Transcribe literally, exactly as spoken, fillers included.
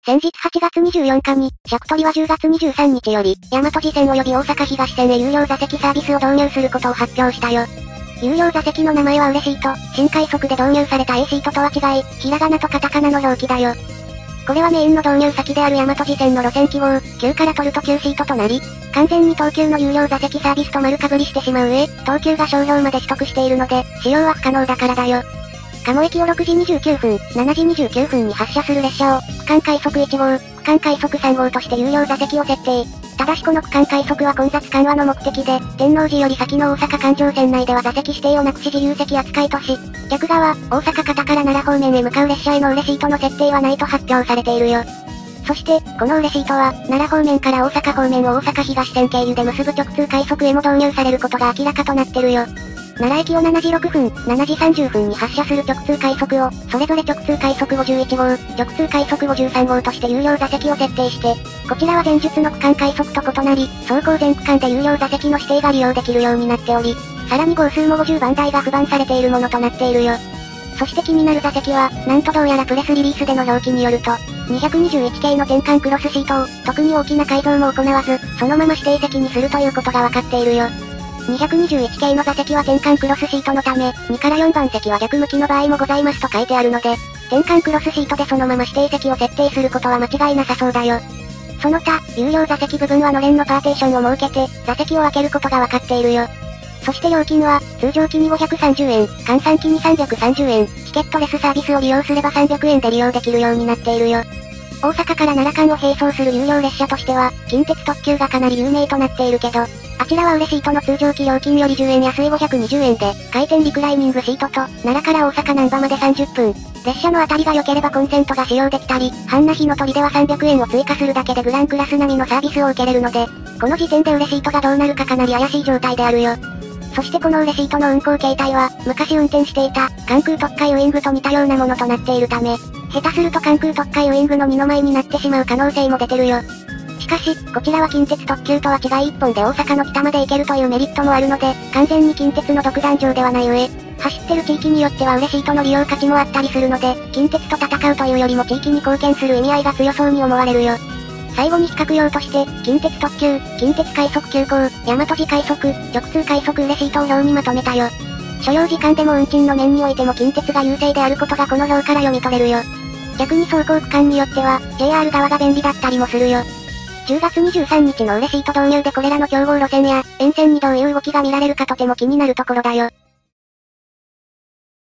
先日はちがつにじゅうよっかに、シャクトリはじゅうがつにじゅうさんにちより、大和路線及び大阪東線へ有料座席サービスを導入することを発表したよ。有料座席の名前は嬉しいと、新快速で導入された A シートとは違い、ひらがなとカタカナの表記だよ。これはメインの導入先である大和路線の路線記号、きゅうから取るときゅうシートとなり、完全に東急の有料座席サービスと丸かぶりしてしまう上、東急が商標まで取得しているので、使用は不可能だからだよ。鴨駅をろくじにじゅうきゅうふん、しちじにじゅうきゅうふんに発車する列車を、区間快速いち号、区間快速さん号として有料座席を設定。ただしこの区間快速は混雑緩和の目的で、天王寺より先の大阪環状線内では座席指定をなくし自由席扱いとし、逆側、大阪方から奈良方面へ向かう列車へのウレシートの設定はないと発表されているよ。そして、このウレシートは、奈良方面から大阪方面を大阪東線経由で結ぶ直通快速へも導入されることが明らかとなってるよ。奈良駅をしちじろっぷん、しちじさんじゅっぷんに発車する直通快速を、それぞれ直通快速ごじゅういち号、直通快速ごじゅうさん号として有料座席を設定して、こちらは前述の区間快速と異なり、走行全区間で有料座席の指定が利用できるようになっており、さらに号数もごじゅうばん台が不番されているものとなっているよ。そして気になる座席は、なんとどうやらプレスリリースでの表記によると、にひゃくにじゅういち系の転換クロスシートを、特に大きな改造も行わず、そのまま指定席にするということがわかっているよ。にひゃくにじゅういち系の座席は転換クロスシートのため、にからよんばん席は逆向きの場合もございますと書いてあるので、転換クロスシートでそのまま指定席を設定することは間違いなさそうだよ。その他、有料座席部分はのれんのパーテーションを設けて、座席を分けることがわかっているよ。そして料金は、通常機にごひゃくさんじゅうえん、換算機にさんびゃくさんじゅうえん、チケットレスサービスを利用すればさんびゃくえんで利用できるようになっているよ。大阪から奈良間を並走する有料列車としては、近鉄特急がかなり有名となっているけど、あちらはウレシートの通常機料金よりじゅうえん安いごひゃくにじゅうえんで、回転リクライニングシートと、奈良から大阪難波までさんじゅっぷん。列車の当たりが良ければコンセントが使用できたり、半那日の鳥ではさんびゃくえんを追加するだけでグランクラス並みのサービスを受けれるので、この時点でウレシートがどうなるかかなり怪しい状態であるよ。そしてこのウレシートの運行形態は、昔運転していた、関空特快ウイングと似たようなものとなっているため、下手すると関空特快ウイングの二の舞になってしまう可能性も出てるよ。しかし、こちらは近鉄特急とは違い一本で大阪の北まで行けるというメリットもあるので、完全に近鉄の独壇場ではない上、走ってる地域によってはウレシートの利用価値もあったりするので、近鉄と戦うというよりも地域に貢献する意味合いが強そうに思われるよ。最後に比較用として、近鉄特急、近鉄快速急行、大和路快速、直通快速ウレシートを表にまとめたよ。所要時間でも運賃の面においても近鉄が優勢であることがこの表から読み取れるよ。逆に走行区間によっては、ジェイアール 側が便利だったりもするよ。じゅうがつにじゅうさんにちのウレシート導入でこれらの競合路線や、沿線にどういう動きが見られるかとても気になるところだよ。